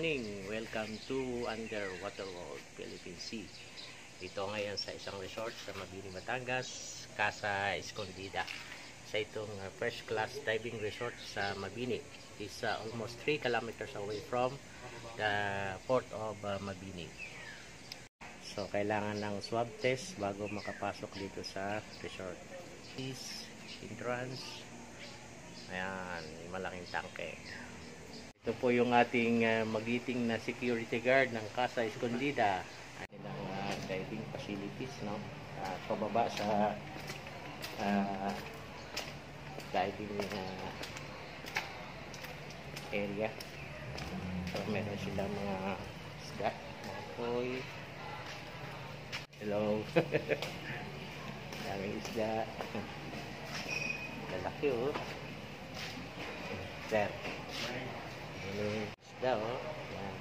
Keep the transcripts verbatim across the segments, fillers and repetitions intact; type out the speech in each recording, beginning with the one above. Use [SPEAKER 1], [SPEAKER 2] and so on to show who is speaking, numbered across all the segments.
[SPEAKER 1] morning! Welcome to Underwater World, Philippine Sea. Dito ngayon sa isang resort sa Mabini, Batangas, Casa Escondida. Sa itong uh, first class diving resort sa Mabini. It's uh, almost three kilometers away from the port of uh, Mabini. So kailangan ng swab test bago makapasok dito sa resort. This entrance. Ayan, malaking tangke. Ito po yung ating uh, magiting na security guard ng Casa Escondida. Kanilang uh, diving facilities, no? Uh, pababa sa uh, diving uh, area. So meron silang mga isda, mga koi. Hello. Daming isda. Lalaki, oh. Sir. Ini isda, oh. Yan.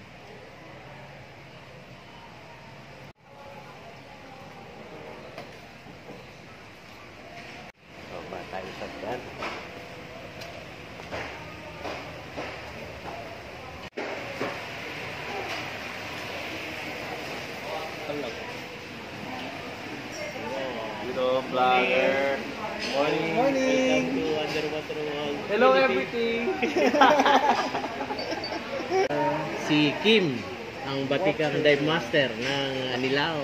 [SPEAKER 1] So, ba tayo sa dyan. Hello.
[SPEAKER 2] Hello, vlogger.
[SPEAKER 1] Morning.
[SPEAKER 2] Morning.
[SPEAKER 1] Welcome to Underwater World.
[SPEAKER 2] Hello, everything.
[SPEAKER 1] Si Kim, ang batikang dive master ng Anilao.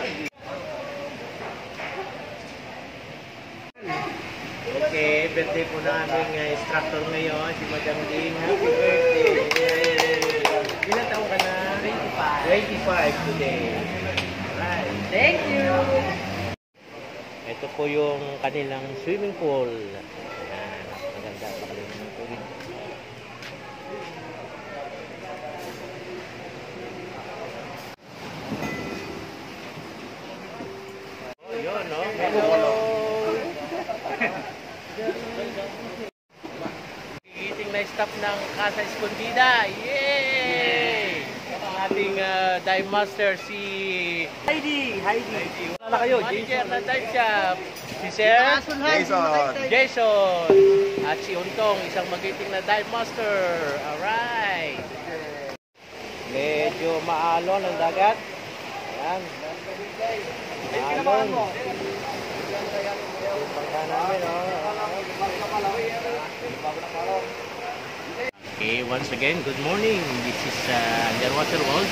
[SPEAKER 1] Okay, birthday po na aming uh, instructor ngayon, si Madam Ling. Happy birthday! Yay! Ilan taon ka na? twenty-five. twenty-five today. Alright.
[SPEAKER 2] Thank you.
[SPEAKER 1] Ito po yung kanilang swimming pool. Ayan, maganda pa kanilang ng tubig. Oh, yun, no? Hello! Gigiting na staff ng Casa Escondida. Yay! Ang ating uh, dive master si Heidi. Heidi. Wala na kayo, manager na dive shop. Si Sir
[SPEAKER 2] Jason.
[SPEAKER 1] Jason. At si Untong, isang magiting na dive master. Alright. Medyo maalon ang dagat. Ayan. Maalon. Yung pangka namin, oh. Okay, once again, good morning. This is uh, Underwater World.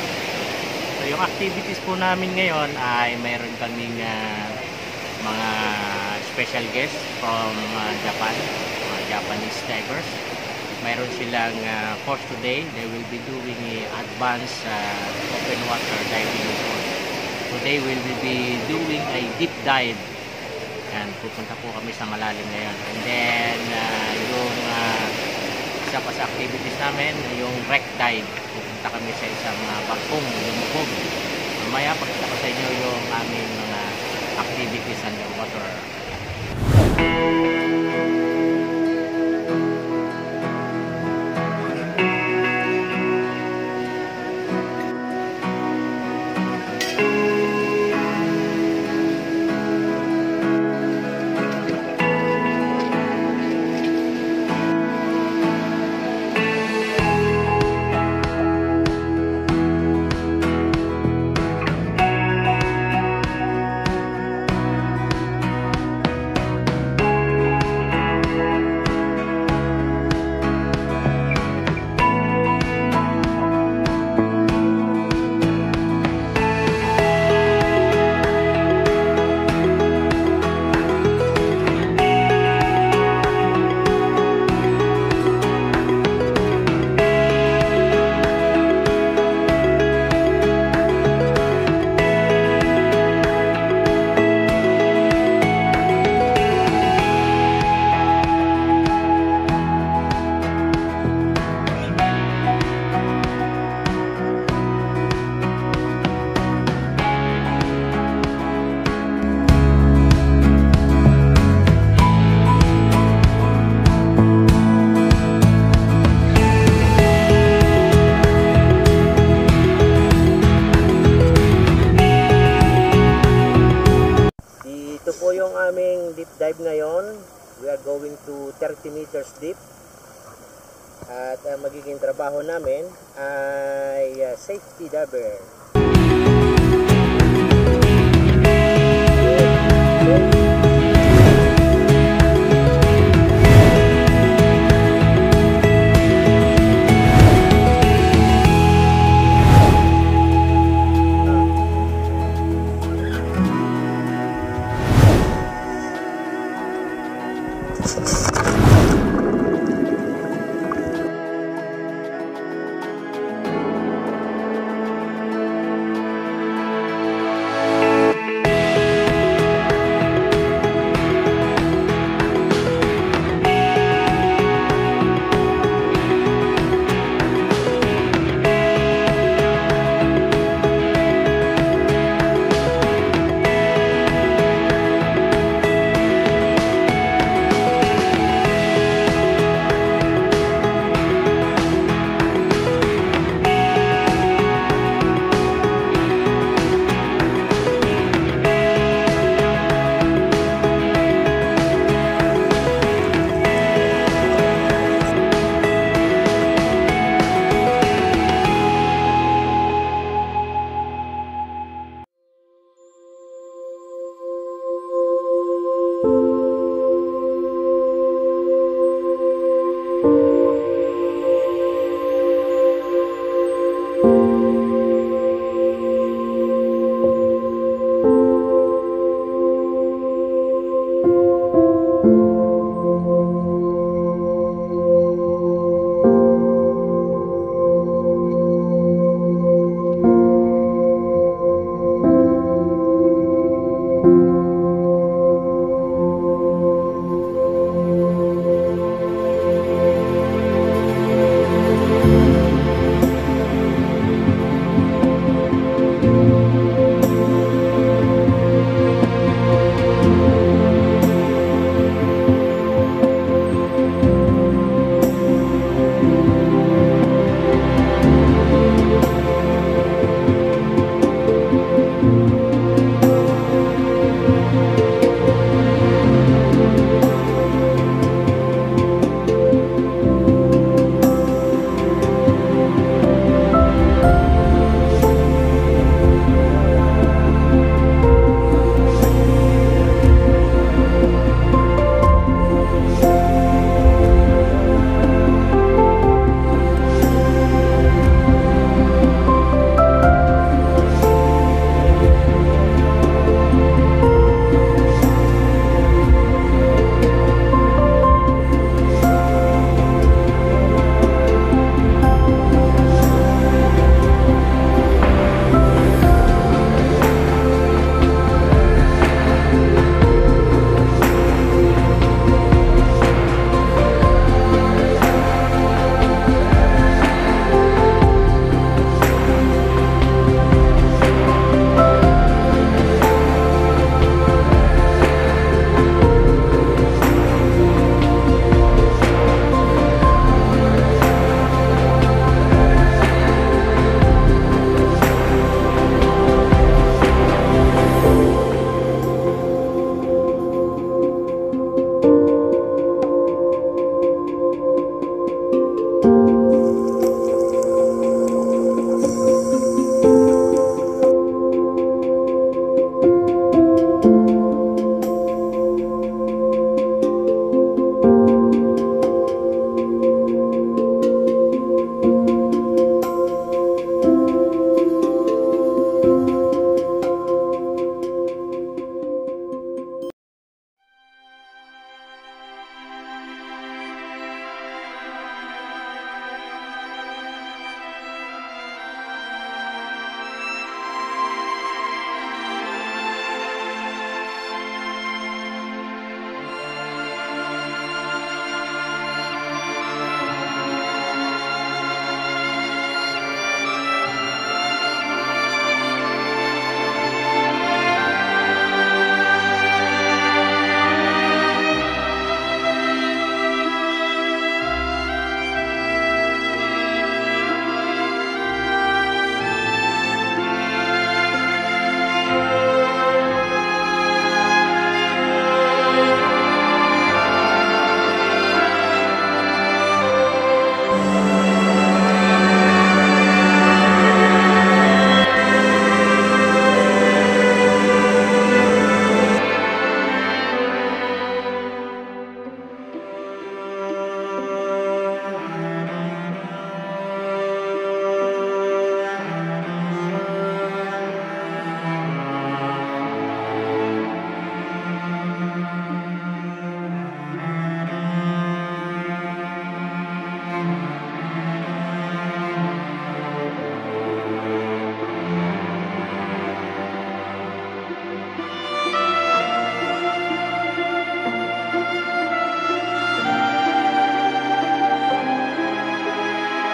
[SPEAKER 1] So, yung activities po namin ngayon ay mayroon kaming uh, mga special guests from uh, Japan, mga Japanese divers. Mayroon silang uh, course today. They will be doing uh, advanced uh, open water diving course. Today we will be doing a deep dive. Yan, pupunta po kami sa malalim ngayon. And then, uh, yung uh, isa pa sa activities namin, yung wreck dive. Pupunta kami sa isang uh, bagkong lumubog. Mamaya, pakita ko sa inyo yung aming mga activities underwater. aming deep dive ngayon. We are going to thirty meters deep. At uh, magiging trabaho namin ay uh, safety diver.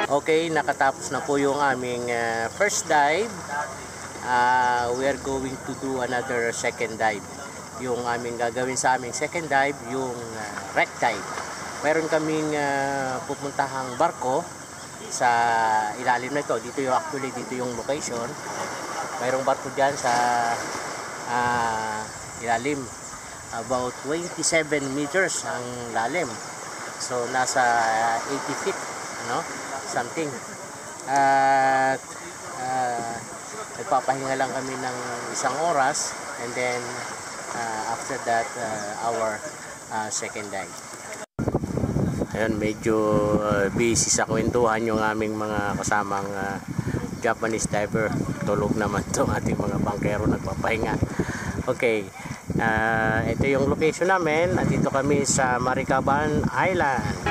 [SPEAKER 1] Okay, nakatapos na po yung aming uh, first dive. Uh, we are going to do another second dive. Yung aming gagawin sa aming second dive, yung uh, wreck dive. Mayroon kaming uh, pupuntahang barko sa ilalim na ito. Dito yung actually dito yung location. Mayroong barko dyan sa uh, ilalim. About twenty-seven meters ang lalim. So nasa eighty feet, ano? Something. At uh, nagpapahinga lang kami ng isang oras, and then uh, after that uh, our uh, second dive. Ayun, medyo uh, busy sa kwentuhan yung aming mga kasamang uh, Japanese diver. Tulog naman itong ating mga bangkero, nagpapahinga. Okay, uh, ito yung location namin. Nandito kami sa Maricaban Island.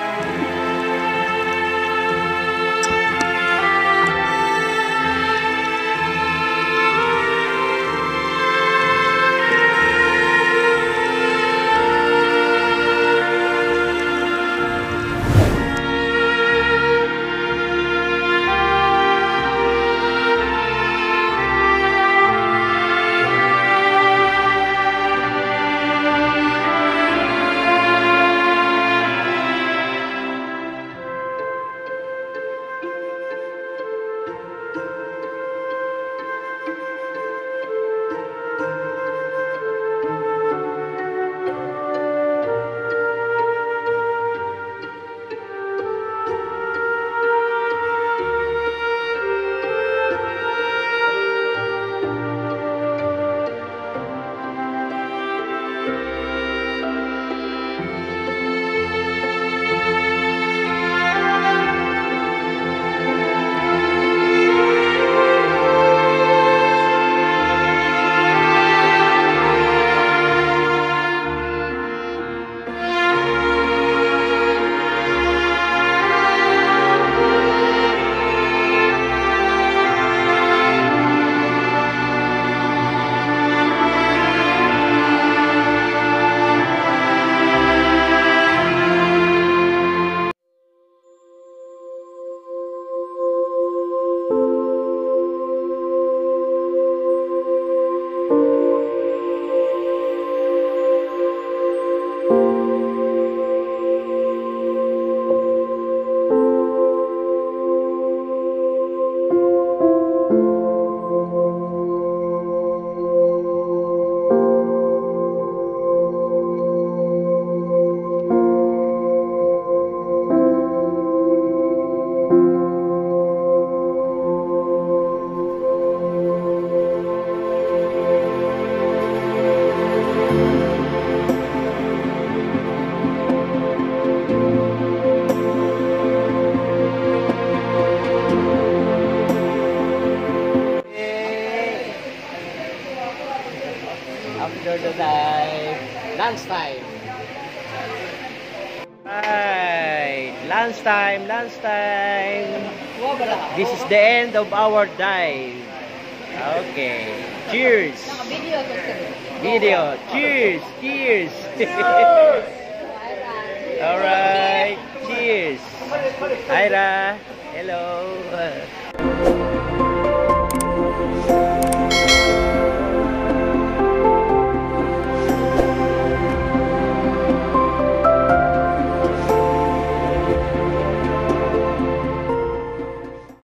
[SPEAKER 1] After the dive, lunchtime. Right, lunchtime, lunchtime. This is the end of our dive. Okay, cheers. Video, cheers, cheers. All right, cheers. Ira, hello.